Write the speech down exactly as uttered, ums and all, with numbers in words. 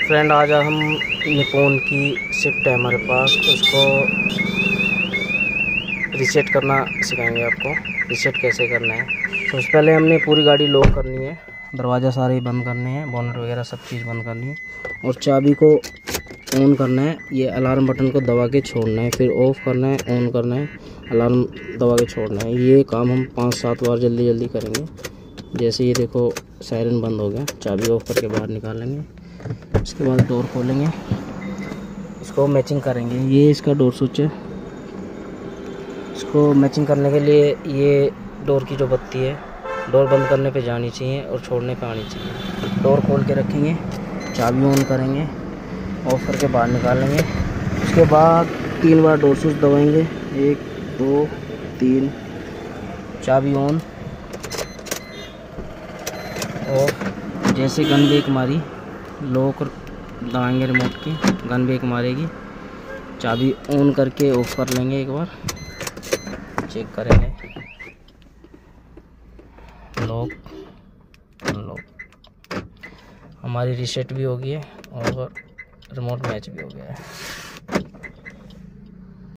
Friend आज हम Nippon की शिफ्ट है हमारे पास, तो उसको रीसेट करना सिखाएंगे आपको। रीसेट कैसे करना है, तो उससे पहले हमने पूरी गाड़ी लॉक करनी है, दरवाज़ा सारे बंद करने हैं, बोनट वगैरह सब चीज़ बंद करनी है और चाबी को ऑन करना है। ये अलार्म बटन को दबा के छोड़ना है, फिर ऑफ़ करना है, ऑन करना है, अलार्म दबा के छोड़ना है। ये काम हम पाँच सात बार जल्दी जल्दी करेंगे। जैसे ये देखो सायरन बंद हो गया, चाबी ऑफ करके बाहर निकालेंगे। उसके बाद डोर खोलेंगे, इसको मैचिंग करेंगे। ये इसका डोर स्विच है, इसको मैचिंग करने के लिए ये डोर की जो बत्ती है, डोर बंद करने पे जानी चाहिए और छोड़ने पे आनी चाहिए। डोर खोल के रखेंगे, चाबी ऑन करेंगे, ऑफ करके बाहर निकालेंगे। उसके बाद तीन बार डोर स्विच दबाएंगे, एक दो तीन, चाबी ऑन, और जैसे गन ब्रेक मारी, लॉक दबाएंगे रिमोट की, गन ब्रेक मारेगी, चाबी ऑन करके ऑफ कर लेंगे। एक बार चेक करेंगे, लॉक अनलॉक, हमारी रीसेट भी हो गई है और रिमोट मैच भी हो गया है।